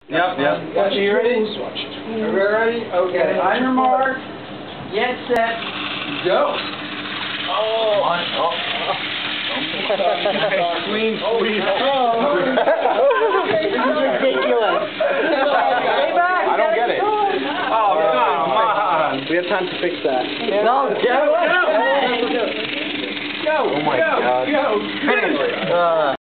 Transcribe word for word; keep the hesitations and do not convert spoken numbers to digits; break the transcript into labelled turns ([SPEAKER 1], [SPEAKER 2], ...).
[SPEAKER 1] Yep, yep.
[SPEAKER 2] Watch it, you ready? Watch it. Everybody ready? Okay. On your mark. Get set. Go.
[SPEAKER 1] Oh. On, oh. Clean sweep.
[SPEAKER 2] Oh.
[SPEAKER 3] This is ridiculous.
[SPEAKER 1] I don't get it. Oh, come on.
[SPEAKER 3] We have time to fix that.
[SPEAKER 2] No, go. Go.
[SPEAKER 1] Oh my
[SPEAKER 2] go,
[SPEAKER 1] God.
[SPEAKER 2] Go. Go.
[SPEAKER 1] Uh.